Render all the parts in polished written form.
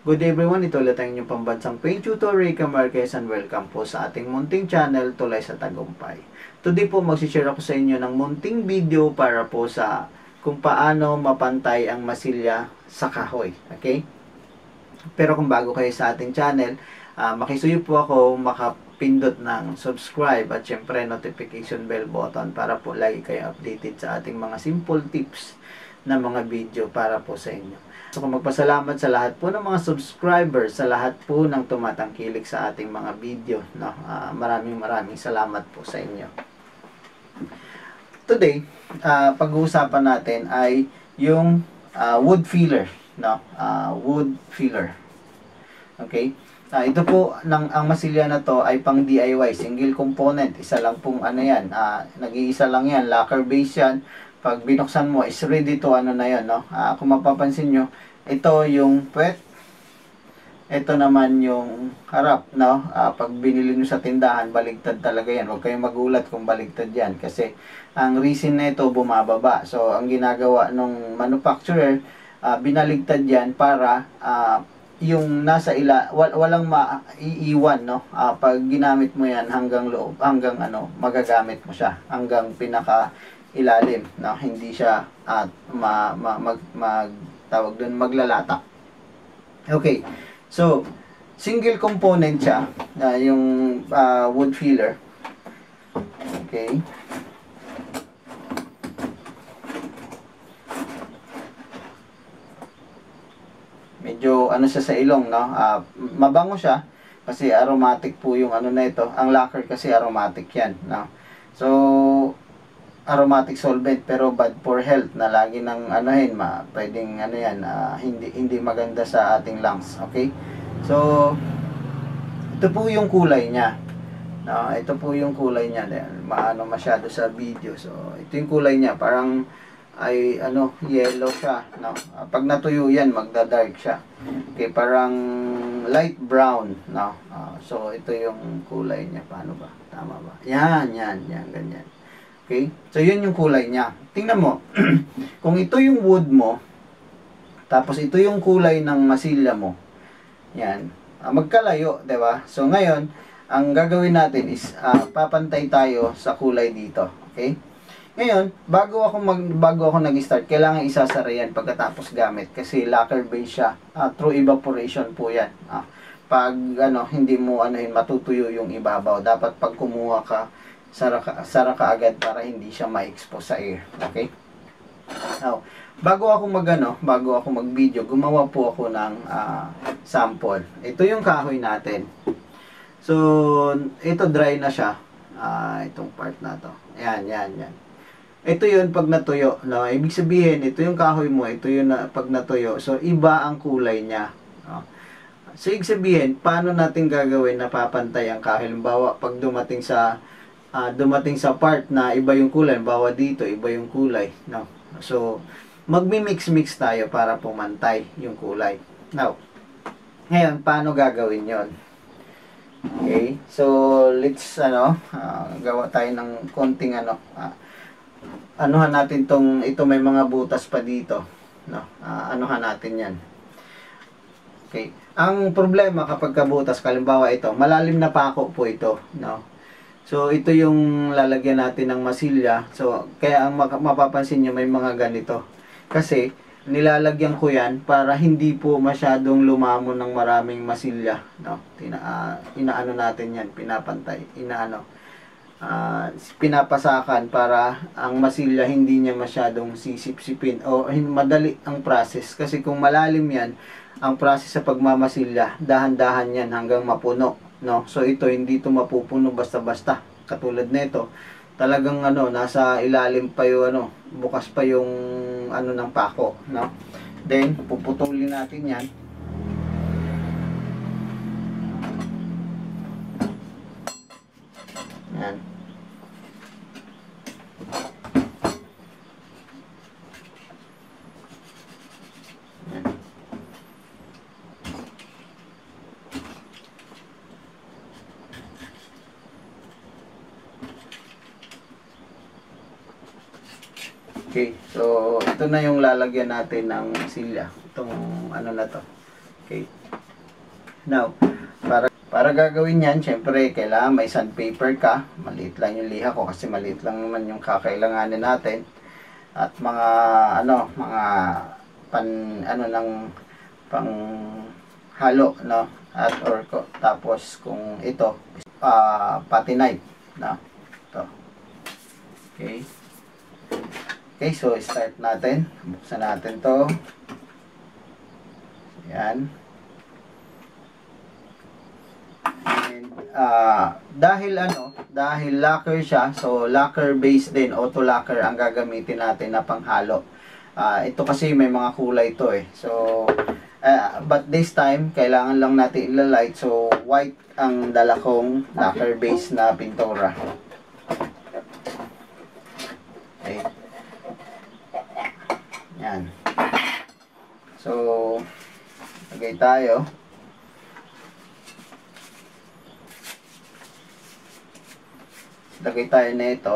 Good day everyone, ito ulit ang inyong pambansang paint tutor, Rica Marquez, and welcome po sa ating munting channel, Tulay sa Tagumpay. Today po magsishare ako sa inyo ng munting video para po sa kung paano mapantay ang masilya sa kahoy. Okay? Pero kung bago kayo sa ating channel, makisuyo po ako makapindot ng subscribe at syempre notification bell button para po lagi kayo updated sa ating mga simple tips na mga video para po sa inyo. So, magpasalamat sa lahat po ng mga subscribers, sa lahat po ng tumatangkilik sa ating mga video. No? Maraming salamat po sa inyo. Today, pag-uusapan natin ay yung wood filler. No? Wood filler. Okay? Ito po, ang masilya na to ay pang DIY, single component. Isa lang pong ano yan. Nag-iisa lang yan. Lacquer base yan. Pag binuksan mo, is ready to ano na yun, no? Kung mapapansin nyo, ito yung puwet. Ito naman yung harap, no? Pag binili nyo sa tindahan, baligtad talaga yan. Huwag kayong magulat kung baligtad yan. Kasi ang resin na ito, bumababa. So, ang ginagawa ng manufacturer, binaligtad yan para yung nasa walang maiiwan, no? Pag ginamit mo yan hanggang loob, hanggang ano, magagamit mo siya. Hanggang pinaka ilalim, no? Hindi siya tawag doon, maglalatak. Okay. So, single component siya, yung wood filler. Okay. Medyo ano siya sa ilong, no? Mabango siya kasi aromatic po yung ano na ito. Ang lacquer kasi aromatic yan, no? So, aromatic solvent pero bad for health na lagi nang anuhin, pwedeng ano yan, hindi maganda sa ating lungs. Okay? So, ito po yung kulay niya. No, ito po yung kulay niya. Maano masyado sa video. So, ito yung kulay niya. Parang ay ano, yellow siya, no? Pag natuyo yan, magda-dark siya. Okay, parang light brown, no? So, ito yung kulay niya. Paano ba? Tama ba? Yan, ganyan. Okay? So, yun yung kulay niya. Tingnan mo. Kung ito yung wood mo, tapos ito yung kulay ng masilya mo, yan. Magkalayo, diba? So, ngayon, ang gagawin natin is, papantay tayo sa kulay dito. Okay? Ngayon, bago ako nag-start, kailangan isasara yan pagkatapos gamit. Kasi lacquer base siya. Through evaporation po yan. Pag, hindi mo, matutuyo yung ibabaw. Dapat pag kumuha ka, sara ka agad para hindi siya ma-expose sa air. Okay? Now, bago ako mag-video, gumawa po ako ng sample. Ito yung kahoy natin. So, ito dry na siya. Itong part na to. Yan. Ito yun pag natuyo. No? Ibig sabihin, ito yung kahoy mo, ito yung pag natuyo. So, iba ang kulay niya. No? So, ibig sabihin, paano natin gagawin na papantay ang kahoy? Halimbawa, pag dumating sa part na iba yung kulay, bawa dito, iba yung kulay, no? So, magmi-mix tayo para pumantay yung kulay. Now, ngayon, paano gagawin yon? Okay, so, let's, gawa tayo ng konting, anuhan natin ito may mga butas pa dito, no? Anuhan natin yan. Okay, ang problema kapag kabutas, kalimbawa ito, malalim na pako po ito, no? So, ito yung lalagyan natin ng masilya. So, kaya ang mapapansin nyo may mga ganito. Kasi, nilalagyan ko yan para hindi po masyadong lumamon ng maraming masilya. No? Inaano natin yan, pinapantay. Pinapasakan para ang masilya hindi niya masyadong sisip-sipin. O madali ang process. Kasi kung malalim yan, ang process sa pagmamasilya, dahan-dahan yan hanggang mapuno. No? So ito hindi ito mapupuno basta-basta. Katulad nito, talagang nasa ilalim pa yung bukas pa yung ng pako, no? Then puputulin natin 'yan. Yan. Okay, so ito na yung lalagyan natin ng silya. Itong na to. Okay. Now, para gagawin yan, syempre, kailangan may sandpaper ka. Maliit lang yung liha ko kasi maliit lang naman yung kakailanganin natin. At mga, mga pang halo, no? At tapos kung ito, pati knife, no? Ito. Okay. Okay, so start natin. Buksan natin to. Yan. And, dahil lacquer siya, so lacquer base din, auto lacquer ang gagamitin natin na panghalo. Ito kasi may mga kulay to eh. So, but this time, kailangan lang natin ilalight. So, white ang dala kong lacquer base na pintura. Okay. Yan. So, lagay tayo. Lagay tayo na ito.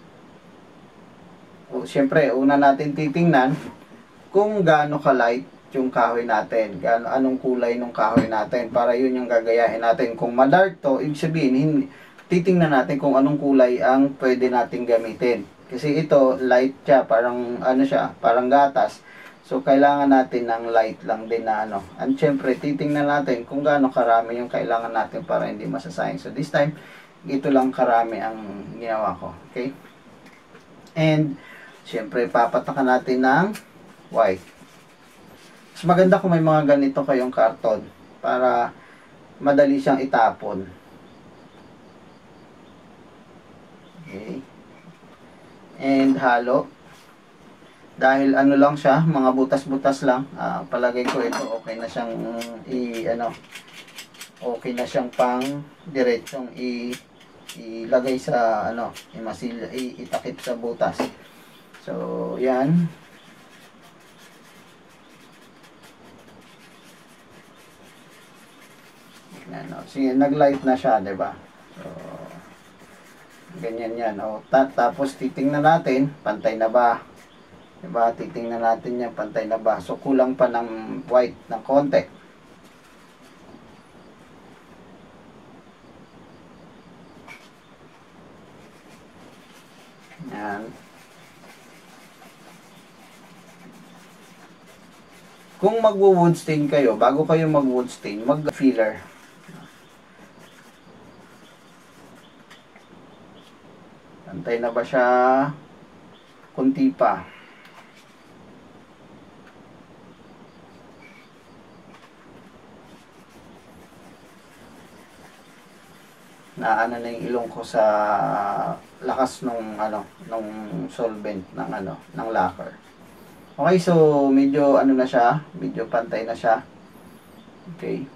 Siyempre, una natin titingnan kung gaano ka-light yung kahoy natin. Anong kulay ng kahoy natin. Para yun yung gagayahin natin. Kung ma-dark to, ibig sabihin, titingnan natin kung anong kulay ang pwede natin gamitin. Kasi ito, light siya. Parang, parang gatas. So, kailangan natin ng light lang din na And siyempre, titingnan natin kung gaano karami yung kailangan natin para hindi masasayang. So, this time, ito lang karami ang ginawa ko. Okay? And, siyempre, papatakan natin ng white. Mas maganda kung may mga ganito kayong karton para madali siyang itapon. Okay. And, halo. Dahil lang siya, mga butas-butas lang. Palagay ko ito, okay na siyang okay na siyang pang diretsong ilagay sa itakip sa butas. So, yan. Sige, nag-light na siya, 'di ba? So, ganyan yan. Tapos titingnan natin, pantay na ba? 'Di ba? Titingnan natin yan, pantay na ba? So, kulang pa ng white ng konti. Yan. Kung magwo-wood stain kayo, bago kayo mag-wood stain, mag-filler. Pantay na ba siya? Kunti pa. Naano na yung ilong ko sa lakas nung solvent ng lacquer. Okay, so medyo na siya, medyo pantay na siya. Okay.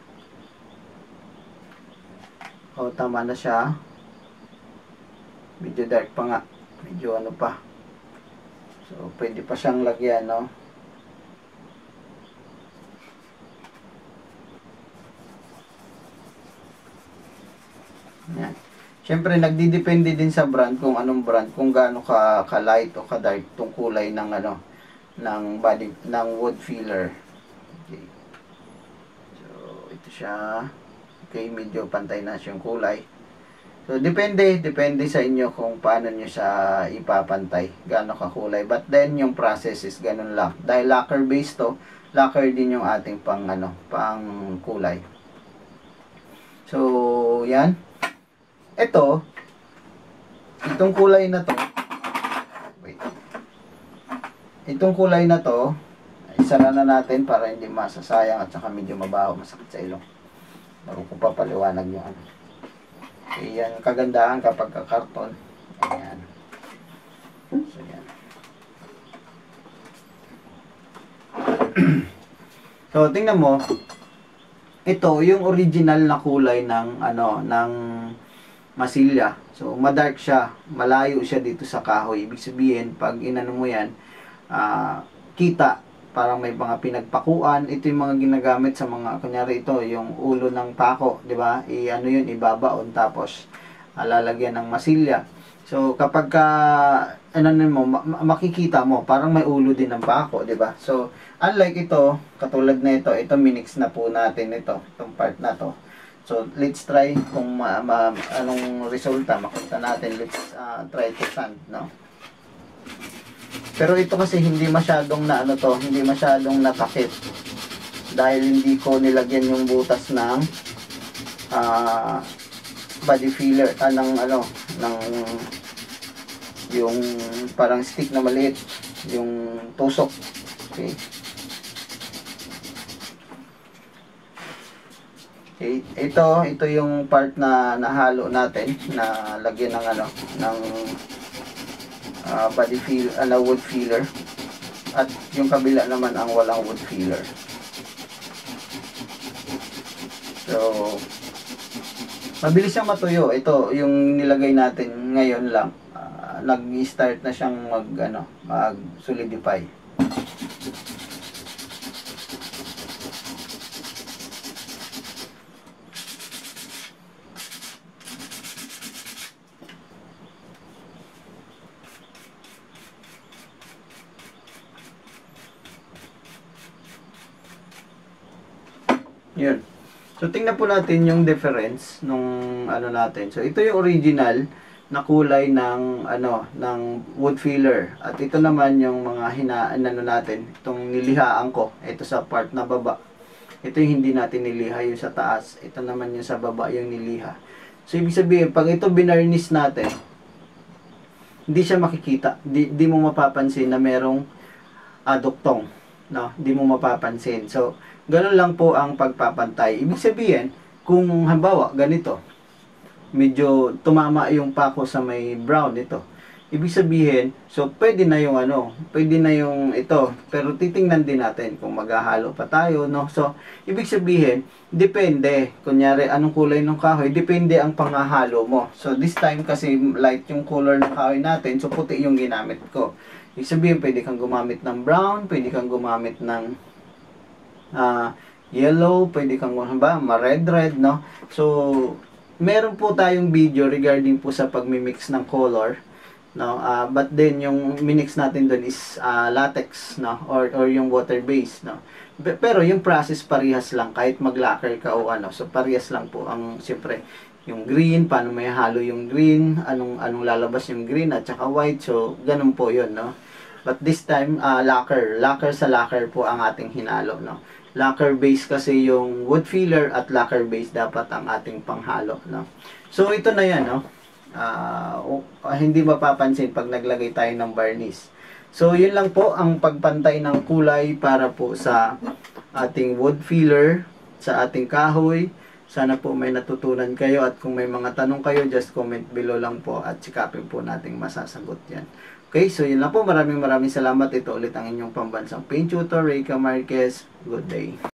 Tama na siya. Medyo dark pa nga. Medyo pa. So pwede pa siyang lagyan, no? Yan. Siyempre, nagdidepende din sa brand kung anong brand, kung gaano ka-light o ka-dark tong kulay ng ng wood filler. Okay. So, ito siya. Okay, medyo pantay na siyang kulay. So, depende sa inyo kung paano nyo siya ipapantay, gaano ka kulay. But then, yung process is ganun lang. Dahil lacquer base to, lacquer din yung ating pang kulay. So, yan. Itong kulay na to, itong kulay na to, isara na natin para hindi masasayang at saka medyo mabaho, masakit sa ilong. Bago ko papaliwanag nyo Okay, yan kagandahan kapag karton. Ayan. So, yan. So, tingnan mo, ito yung original na kulay ng ng masilya. So, madark siya, malayo siya dito sa kahoy. Ibig sabihin, pag inano mo yan, kita, parang may mga pinagpakuan. Ito yung mga ginagamit sa mga, kunyari ito, yung ulo ng pako, di ba? Yun, ibabaon, tapos lalagyan ng masilya. So, kapag ka, makikita mo, parang may ulo din ng pako, di ba? So, unlike ito, katulad na ito minix na po natin itong part na to. So, let's try kung anong resulta, makita natin. Let's try to sand, no? Pero ito kasi hindi masyadong hindi masyadong natakip. Dahil hindi ko nilagyan yung butas ng body filler, ng yung parang stick na maliit, yung tusok. Okay. Okay, ito yung part na nahalo natin na lagyan ng body filler, wood filler, at yung kabila naman ang walang wood filler. So, mabilis siyang matuyo. Ito yung nilagay natin ngayon lang. Nag-start na siyang mag-solidify. Yun. So, tingnan po natin yung difference nung natin. So, ito yung original na kulay ng wood filler. At ito naman yung mga natin, itong nilihaan ko. Ito sa part na baba. Ito yung hindi natin niliha, yung sa taas. Ito naman yung sa baba, yung niliha. So, ibig sabihin, pag ito binarnish natin, hindi siya makikita. Di mo mapapansin na merong duktong. No? Di mo mapapansin. So, ganun lang po ang pagpapantay. Ibig sabihin, kung halimbawa, ganito, medyo tumama yung pako sa may brown ito. Ibig sabihin, so pwede na yung pwede na yung ito. Pero titingnan din natin kung maghahalo pa tayo, no? So, ibig sabihin, depende. Kunyari, anong kulay ng kahoy, depende ang panghahalo mo. So, this time kasi light yung color ng kahoy natin, so puti yung ginamit ko. Ibig sabihin, pwede kang gumamit ng brown, pwede kang gumamit ng yellow, pwede kang ma-red, no? So, meron po tayong video regarding po sa pagmi-mix ng color, no? But then yung minix natin doon is latex, no? Or yung water base, no? Pero yung process parehas lang kahit mag-lacquer ka o so parehas lang po ang siyempre yung green, paano may halo yung green, anong lalabas yung green at saka white. So ganun po 'yon, no? But this time lacquer sa lacquer po ang ating hinalo, no? Lacquer base kasi yung wood filler at lacquer base dapat ang ating panghalo, no? So ito na yan, no? Hindi mapapansin pag naglagay tayo ng varnish. So yun lang po ang pagpantay ng kulay para po sa ating wood filler, sa ating kahoy. Sana po may natutunan kayo at kung may mga tanong kayo, just comment below lang po at sikapin po nating masasagot yan. Okay, so yun lang po. Maraming salamat. Ito ulit ang inyong pambansang paint tutor, Reyka Marquez. Good day.